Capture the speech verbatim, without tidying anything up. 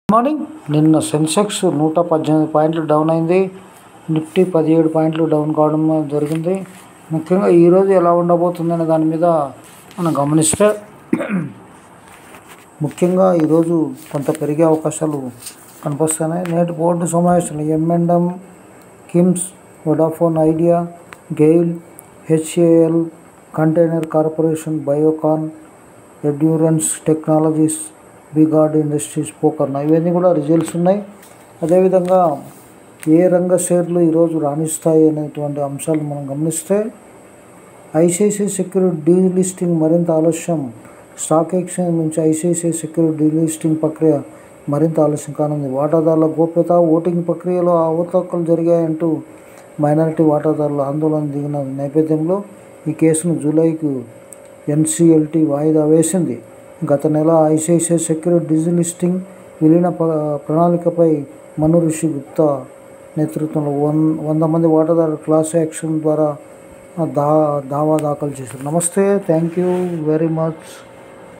Morning నిన్న సెన్సెక్స్ నూట పద్దెనిమిది పాయింట్లు డౌన్ అయింది. నిఫ్టీ పదిహేడు పాయింట్లు డౌన్ కావడం జరిగింది. ముఖ్యంగా ఈరోజు ఎలా ఉండబోతుందనే దాని మీద మనం గమనిస్తే ముఖ్యంగా ఈరోజు కొంత పెరిగే అవకాశాలు కనిపిస్తున్నాయి. నేటి బోర్డు సమావేశంలో M and M, KIMS, Vodafone Idea, GAIL, HAL, container corporation, Biocon, endurance technologies, VGuard industries, Pokarna ఇవన్నీ కూడా రిజల్ట్స్ ఉన్నాయి. అదేవిధంగా ఏ రంగ షేర్లు ఈరోజు రాణిస్తాయి అనేటువంటి అంశాలు మనం గమనిస్తే ఐసిఐసిఐ సెక్యూరిటీ డీలిస్టింగ్ మరింత ఆలస్యం. స్టాక్ ఎక్స్చేంజ్ నుంచి ఐసిఐసిఐ సెక్యూరిటీ డీలిస్టింగ్ ప్రక్రియ మరింత ఆలస్యం కానుంది. వాటాదారుల గోప్యత, ఓటింగ్ ప్రక్రియలో అవకతవకలు జరిగాయంటూ మైనారిటీ వాటాదారులు ఆందోళన దిగిన నేపథ్యంలో ఈ కేసును జూలైకు ఎన్సిఎల్టీ వాయిదా వేసింది. గత నెల ఐసిఐసిఐ సెక్యూరిటీ డీలిస్టింగ్ విలీన ప్రణాళికపై మను రిషి గుప్తా నేతృత్వంలో వన్ వంద మంది వాటాదారులు క్లాస్ యాక్షన్ ద్వారా దా దావా దాఖలు చేశారు. నమస్తే, థ్యాంక్ యూ వెరీ మచ్.